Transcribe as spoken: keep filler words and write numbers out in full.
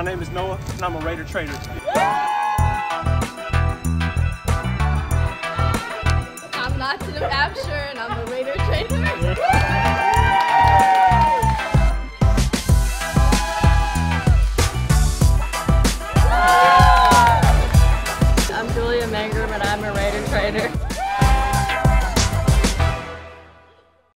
My name is Noah, and I'm a Raider trader. I'm Latin Absher, and I'm a Raider trader.